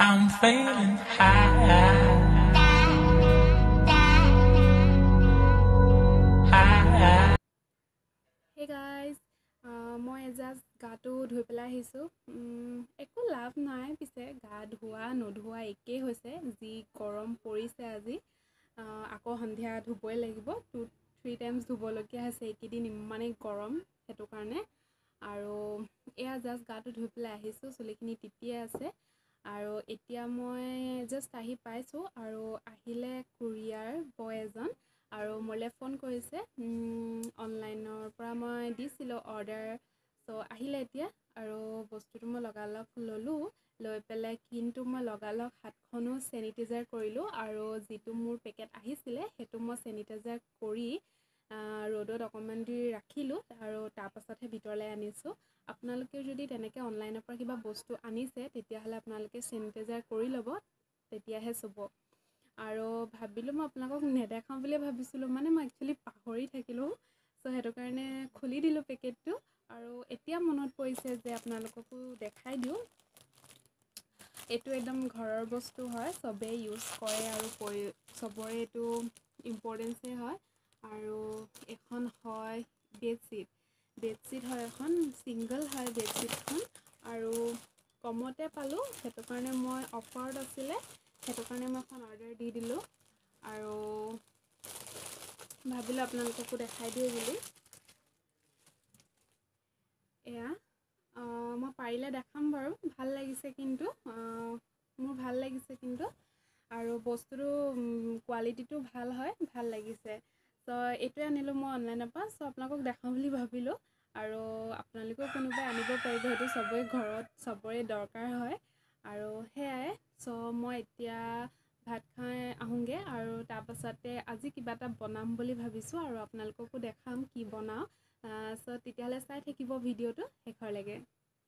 I'm feeling high. Hey guys, মই just গাটো ধুই পেলাই আহিছোঁ। একো লাভ নাই, পিছে গা ধোৱা নধোৱা একেই হৈছে। যি গৰম পৰিছে আজি, আকৌ সন্ধিয়া ধুবই লাগিব। 2-3 টাইমছ ধুবলগীয়া হৈছে এইকেইদিন, ইমানেই গৰম সেইটো কাৰণে। আৰু এয়া জাস্ট গাটো ধুই পেলাই আহিছোঁ, চুলিখিনি তিতিয়ে আছে। আৰু এতিয়া মই জাস্ট আহি পাইছোঁ, আৰু আহিলে কুৰিয়াৰ বয় এজন আৰু মোলৈ ফোন কৰিছে। অনলাইনৰ পৰা মই দিছিলোঁ অৰ্ডাৰ, চ' আহিলে এতিয়া। আৰু বস্তুটো মই লগালগ ল'লোঁ, লৈ পেলাই কিন্তু মই লগালগ হাতখনো চেনিটাইজাৰ কৰিলোঁ। আৰু যিটো মোৰ পেকেট আহিছিলে সেইটো মই চেনিটাইজাৰ কৰি ৰ'দত অকণমান দেৰি ৰাখিলোঁ, আৰু তাৰপাছতহে ভিতৰলৈ আনিছোঁ। আপোনালোকে যদি তেনেকৈ অনলাইনৰ পৰা কিবা বস্তু আনিছে তেতিয়াহ'লে আপোনালোকে চেনিটাইজাৰ কৰি ল'ব, তেতিয়াহে চুব। আৰু ভাবিলোঁ মই আপোনালোকক নেদেখাওঁ বুলিয়ে ভাবিছিলোঁ, মানে মই একচুৱেলি পাহৰি থাকিলোঁ। চ' সেইটো কাৰণে খুলি দিলোঁ পেকেটটো, আৰু এতিয়া মনত পৰিছে যে আপোনালোককো দেখাই দিওঁ। এইটো একদম ঘৰৰ বস্তু হয়, চবেই ইউজ কৰে আৰু চবৰে এইটো ইম্পৰ্টেঞ্চেই হয়। আৰু এখন হয় বেডশ্বীট হয়, এখন ছিংগল হয় বেডশ্বীটখন। আৰু কমতে পালোঁ, সেইটো কাৰণে মই অফাৰত আছিলে, সেইটো কাৰণে মই এখন অৰ্ডাৰ দি দিলোঁ। আৰু ভাবিলোঁ আপোনালোককো দেখাই দিওঁ বুলি। এয়া মই পাৰিলে দেখাম বাৰু, ভাল লাগিছে কিন্তু, মোৰ ভাল লাগিছে কিন্তু। আৰু বস্তুটো কোৱালিটিটো ভাল হয়, ভাল লাগিছে। চ' এইটোৱে আনিলোঁ মই অনলাইনৰ পৰা। চ' আপোনালোকক দেখাওঁ বুলি ভাবিলোঁ। আৰু আপোনালোকেও কোনোবাই আনিব পাৰিব, সেইটো চবৰে ঘৰত চবৰে দৰকাৰ হয়। আৰু সেয়াই। চ' মই এতিয়া ভাত খাই আহোঁগৈ, আৰু তাৰপাছতে আজি কিবা এটা বনাম বুলি ভাবিছোঁ, আৰু আপোনালোককো দেখাম কি বনাওঁ। চ' তেতিয়াহ'লে চাই থাকিব ভিডিঅ'টো শেষৰলৈকে।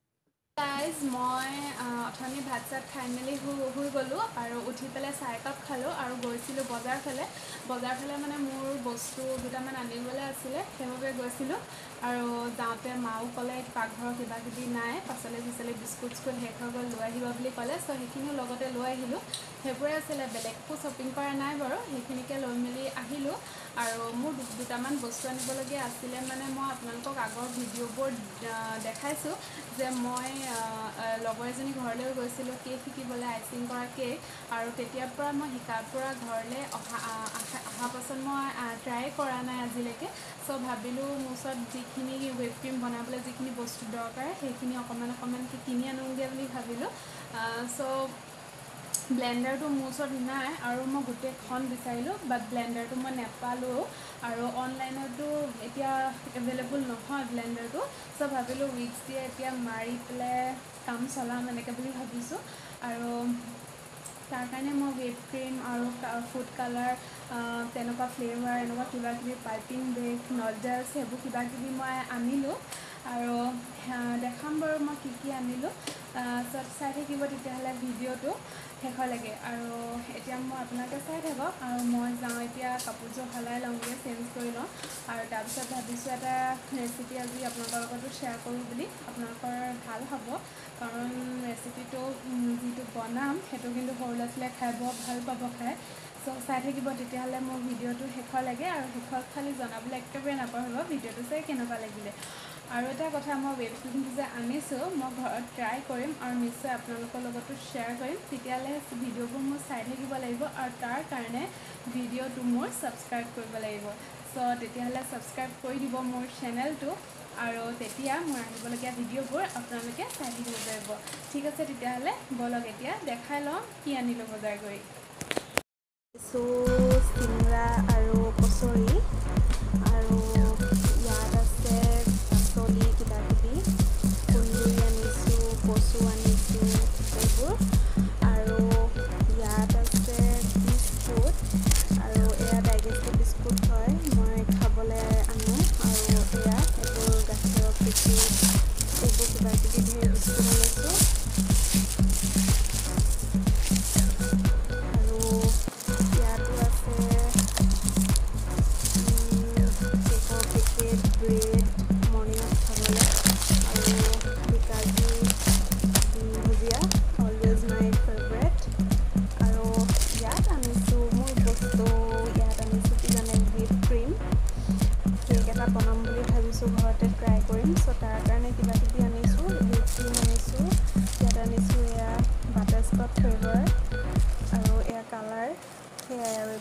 গাইজ, মই অথনি ভাত চাত খাই মেলি শুই গ'লোঁ, আৰু উঠি পেলাই চাহ একাপ খালোঁ, আৰু গৈছিলোঁ বজাৰ ফালে মানে মোৰ বস্তু দুটামান আনিবলৈ আছিলে, সেইবাবে গৈছিলোঁ। আৰু যাওঁতে মাও ক'লে পাকঘৰৰ কিবাকিবি নাই, পাচলি বিস্কুট শেষ হৈ গ'ল, লৈ আহিবা বুলি ক'লে। চ' সেইখিনিও লগতে লৈ আহিলোঁ। সেইবোৰে আছিলে, বেলেগ একো শ্বপিং কৰা নাই বাৰু, সেইখিনিকে লৈ মেলি আহিলোঁ। আৰু মোৰ দুটামান বস্তু আনিবলগীয়া আছিলে, মানে মই আপোনালোকক আগৰ ভিডিঅ'বোৰ দেখাইছোঁ যে মই লগৰ এজনী ঘৰলৈ গৈছিলোঁ কেক শিকিবলৈ, আইচিং কৰা কেক। আৰু তেতিয়াৰ পৰা মই শিকাৰ পৰা ঘৰলৈ অহা পাছত মই ট্ৰাই কৰা নাই আজিলৈকে। চ' ভাবিলোঁ মোৰ ওচৰত যিখিনি হুইপ ক্ৰীম বনাবলৈ যিখিনি বস্তু দৰকাৰ, সেইখিনি অকণমানকৈ কিনি আনোগৈ বুলি ভাবিলোঁ। চ' ব্লেণ্ডাৰটো মোৰ ওচৰত নাই, আৰু মই গোটেইখন বিচাৰিলোঁ, বাট ব্লেণ্ডাৰটো মই নাপালোঁ। আৰু অনলাইনতো এতিয়া এভেইলেবল নহয় ব্লেণ্ডাৰটো। চ' ভাবিলোঁ উইক্স দিয়ে এতিয়া মাৰি পেলাই কাম চলাম এনেকৈ বুলি ভাবিছোঁ। আৰু তাৰ কাৰণে মই হুইপ ক্ৰীম আৰু ফুড কালাৰ, তেনেকুৱা ফ্লেভাৰ, এনেকুৱা কিবাকিবি পাইপিং বেগ, নজেলছ, সেইবোৰ কিবাকিবি মই আনিলোঁ। আৰু দেখাম বাৰু মই কি আনিলোঁ। চব চাই থাকিব তেতিয়াহ'লে ভিডিঅ'টো শেষলৈকে। আৰু এতিয়া মই আপোনালোকে চাই থাকক, আৰু মই যাওঁ এতিয়া কাপোৰযোৰ সলাই লওঁগৈ, চেঞ্জ কৰি লওঁ। আৰু তাৰপিছত ভাবিছোঁ এটা ৰেচিপি আজি আপোনালোকৰ লগতো শ্বেয়াৰ কৰোঁ বুলি। আপোনালোকৰ ভাল হ'ব, কাৰণ ৰেচিপিটো যিটো বনাম সেইটো কিন্তু সৰু ল'ৰা ছোৱালীয়ে খাই বৰ ভাল পাব খাই। চ' চাই থাকিব তেতিয়াহ'লে মোৰ ভিডিঅ'টো শেষলৈকে, আৰু শেষত খালি জনাবলৈ একেবাৰে নাপাহৰিব ভিডিঅ'টো চাই কেনেকুৱা লাগিলে। আৰু এটা কথা, মই ৱেব ক্ৰীমটো যে আনিছোঁ মই ঘৰত ট্ৰাই কৰিম, আৰু নিশ্চয় আপোনালোকৰ লগতো শ্বেয়াৰ কৰিম। তেতিয়াহ'লে ভিডিঅ'বোৰ মোৰ চাই থাকিব লাগিব, আৰু তাৰ কাৰণে ভিডিঅ'টো মোৰ ছাবস্ক্ৰাইব কৰিব লাগিব। চ' তেতিয়াহ'লে ছাবস্ক্ৰাইব কৰি দিব মোৰ চেনেলটো, আৰু তেতিয়া মোৰ আহিবলগীয়া ভিডিঅ'বোৰ আপোনালোকে চাই থাকিব পাৰিব। ঠিক আছে, তেতিয়াহ'লে ব'লক এতিয়া দেখাই লওঁ কি আনিলোঁ বজাৰ কৰি। চিংৰা আৰু কচৰি, আৰু ইয়াত আছে পাচলি কিবাকিবি, কুন্দুলি আনিছোঁ, কচু আনিছোঁ, এইবোৰ। আৰু ইয়াত আছে বিস্কুট, আৰু এয়া ডাইজেষ্টিভ বিস্কুট হয়, মই খাবলৈ আনো। আৰু এয়া এইবোৰ গাখীৰৰ বিস্কুট, এইবোৰ কিবাকিবি ধেৰ বিস্কুট আনিছোঁ। আৰু ইয়াতো আছে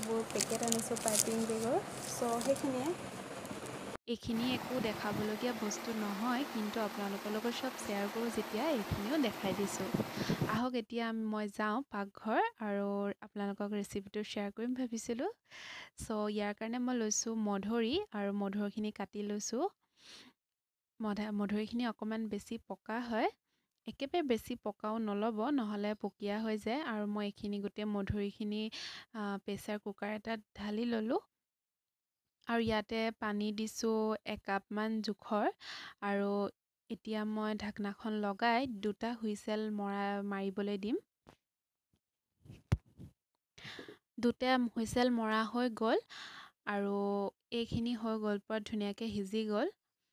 এইবোৰ পেকেট আনিছোঁ পাইপিং বেগৰ চ' সেইখিনিয়ে এইখিনি একো দেখাবলগীয়া বস্তু নহয় কিন্তু আপোনালোকৰ লগত সব শ্বেয়াৰ কৰোঁ যেতিয়া এইখিনিও দেখাই দিছোঁ আহক এতিয়া মই যাওঁ পাকঘৰ আৰু আপোনালোকক ৰেচিপিটো শ্বেয়াৰ কৰিম ভাবিছিলোঁ চ' ইয়াৰ কাৰণে মই লৈছোঁ মধুৰি আৰু মধুৰিখিনি কাটি লৈছোঁ মধুৰিখিনি অকণমান বেছি পকা হয় একেবাৰে বেছি পকাও নল'ব নহ'লে পকীয়া হৈ যায় আৰু মই এইখিনি গোটেই মধুৰিখিনি প্ৰেছাৰ কুকাৰ এটাত ঢালি ল'লোঁ আৰু ইয়াতে পানী দিছোঁ 1 কাপমান জোখৰ আৰু এতিয়া মই ঢাকনাখন লগাই 2টা হুইচেল মাৰিবলৈ দিম 2টা হুইচেল মৰা হৈ গ'ল আৰু এইখিনি হৈ গ'ল পুৰা ধুনীয়াকৈ সিজি গ'ল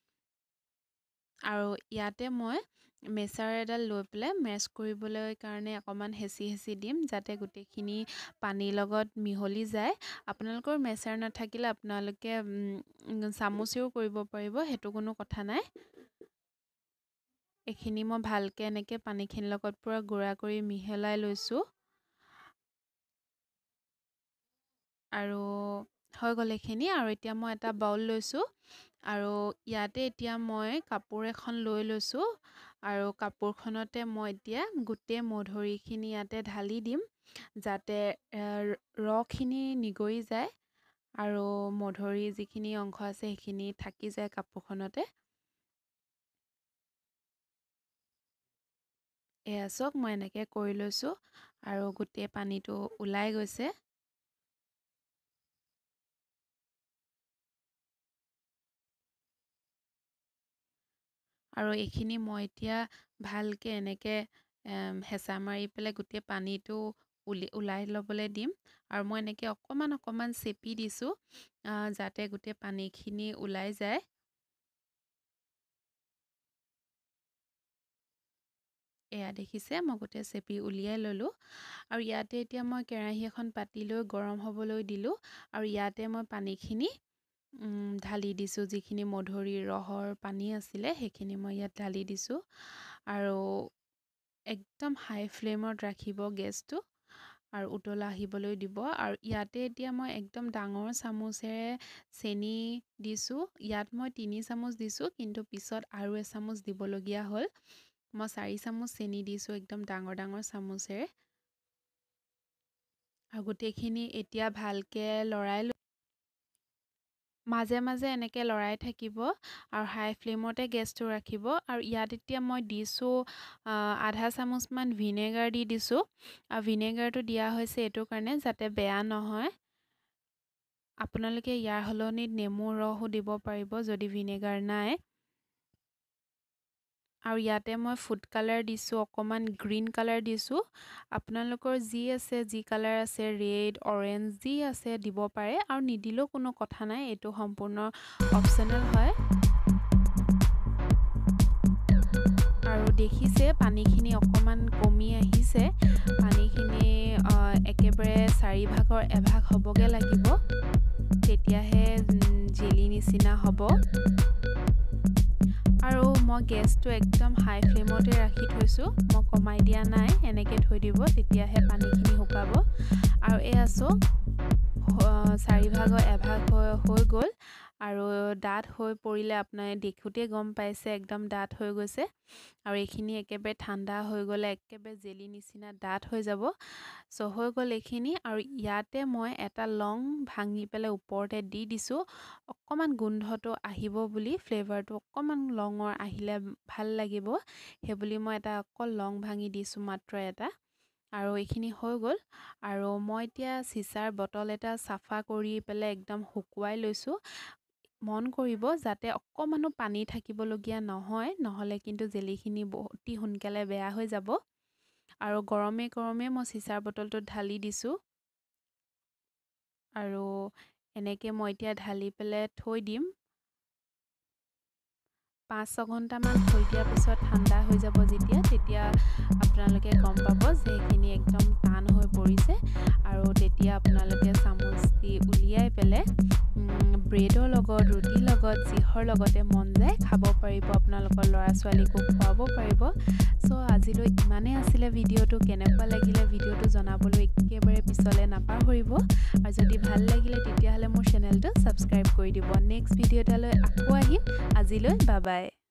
আৰু ইয়াতে মই মেছাৰ এডাল লৈ পেলাই মেছ কৰিবলৈ কাৰণে অকণমান হেঁচি দিম যাতে গোটেইখিনি পানীৰ লগত মিহলি যায় আপোনালোকৰ মেছাৰ নাথাকিলে আপোনালোকে চামুচেও কৰিব পাৰিব সেইটো কোনো কথা নাই এইখিনি মই ভালকৈ এনেকৈ পানীখিনিৰ লগত পুৰা গুড়া কৰি মিহলাই লৈছোঁ আৰু হৈ গ'ল এইখিনি আৰু এতিয়া মই এটা বাউল লৈছোঁ আৰু ইয়াতে এতিয়া মই কাপোৰ এখন লৈ লৈছোঁ আৰু কাপোৰখনতে মই এতিয়া গোটেই মধুৰিখিনি ইয়াতে ঢালি দিম যাতে ৰসখিনি নিগৰি যায় আৰু মধুৰি যিখিনি অংশ আছে সেইখিনি থাকি যায় কাপোৰখনতে এয়া চাওক মই এনেকৈ কৰি লৈছোঁ আৰু গোটেই পানীটো ওলাই গৈছে আৰু এইখিনি মই এতিয়া ভালকৈ এনেকৈ হেঁচা মাৰি পেলাই গোটেই পানীটো ওলাই ল'বলৈ দিম আৰু মই এনেকৈ অকণমান চেপি দিছোঁ যাতে গোটেই পানীখিনি ওলাই যায় এয়া দেখিছে মই গোটেই চেপি উলিয়াই ল'লোঁ আৰু ইয়াতে এতিয়া মই কেৰাহী এখন পাতি লৈ গৰম হ'বলৈ দিলোঁ আৰু ইয়াতে মই পানীখিনি ঢালি দিছোঁ যিখিনি মধুৰিৰ ৰসৰ পানী আছিলে সেইখিনি মই ইয়াত ঢালি দিছোঁ আৰু একদম হাই ফ্লেমত ৰাখিব গেছটো আৰু উতলা আহিবলৈ দিব আৰু ইয়াতে এতিয়া মই একদম ডাঙৰ চামুচেৰে চেনি দিছোঁ ইয়াত মই 3 চামুচ দিছোঁ কিন্তু পিছত আৰু এচামুচ দিবলগীয়া হ'ল মই 4 চামুচ চেনি দিছোঁ একদম ডাঙৰ চামুচেৰে আৰু গোটেইখিনি এতিয়া ভালকৈ লৰাই মাজে মাজে এনেকৈ লৰাই থাকিব আৰু হাই ফ্লেমতে গেছটো ৰাখিব আৰু ইয়াত এতিয়া মই দিছোঁ আধা চামুচমান ভিনেগাৰ দি দিছোঁ আৰু ভিনেগাৰটো দিয়া হৈছে এইটো কাৰণে যাতে বেয়া নহয় আপোনালোকে ইয়াৰ সলনিত নেমুৰ ৰসো দিব পাৰিব যদি ভিনেগাৰ নাই আৰু ইয়াতে মই ফুড কালাৰ দিছোঁ অকণমান গ্ৰীণ কালাৰ দিছোঁ আপোনালোকৰ যি আছে যি কালাৰ আছে ৰেড অৰেঞ্জ যি আছে দিব পাৰে আৰু নিদিলেও কোনো কথা নাই এইটো সম্পূৰ্ণ অপচনেল হয় আৰু দেখিছে পানীখিনি অকণমান কমি আহিছে পানীখিনি একেবাৰে 4 ভাগৰ 1 ভাগ হ'বগে লাগিব তেতিয়াহে জেলি নিচিনা হ'ব আৰু মই গেছটো একদম হাই ফ্লেমতে ৰাখি থৈছোঁ মই কমাই দিয়া নাই এনেকৈ থৈ দিব তেতিয়াহে পানীখিনি শুকাব আৰু এয়া চাওক 4 ভাগৰ 1 ভাগ হৈ গ'ল আৰু ডাঠ হৈ পৰিলে আপোনালোকে দেখোঁতে গম পাইছে একদম ডাঠ হৈ গৈছে আৰু এইখিনি একেবাৰে ঠাণ্ডা হৈ গ'লে একেবাৰে জেলি নিচিনা ডাঠ হৈ যাব চ' হৈ গ'ল এইখিনি আৰু ইয়াতে মই এটা লং ভাঙি পেলাই ওপৰতে দি দিছোঁ অকণমান গোন্ধটো আহিব বুলি ফ্লেভাৰটো অকণমান লঙৰ আহিলে ভাল লাগিব সেইবুলি মই এটা অকল লং ভাঙি দিছোঁ মাত্ৰ এটা আৰু এইখিনি হৈ গ'ল আৰু মই এতিয়া চিচাৰ বটল এটা চাফা কৰি পেলাই একদম শুকুৱাই লৈছোঁ মন কৰিব যাতে অকণমানো পানী থাকিবলগীয়া নহয় নহ'লে কিন্তু জেলিখিনি অতি সোনকালে বেয়া হৈ যাব আৰু গৰমে মই চিচাৰ বটলটোত ঢালি দিছোঁ আৰু এনেকৈ মই এতিয়া ঢালি পেলাই থৈ দিম 5-6 ঘণ্টামান থৈ দিয়াৰ পিছত ঠাণ্ডা হৈ যাব তেতিয়া আপোনালোকে গম পাব যে এইখিনি একদম টান হৈ পৰিছে আৰু তেতিয়া আপোনালোকে চামুচ দি উলিয়াই পেলাই ব্ৰেডৰ লগত ৰুটিৰ লগত যিহৰ লগতে মন যায় খাব পাৰিব আপোনালোকৰ ল'ৰা ছোৱালীকো খুৱাব পাৰিব চ' আজিলৈ ইমানেই আছিলে ভিডিঅ'টো কেনেকুৱা লাগিলে ভিডিঅ'টো জনাবলৈ একেবাৰে পিছত চাবলৈ নাপাহৰিব আৰু যদি ভাল লাগিলে তেতিয়াহ'লে মোৰ চেনেলটো সাবস্ক্ৰাইব কৰি দিব নেক্সট ভিডিঅ' এটালৈ আকৌ আহিম আজিলৈ বাই বাই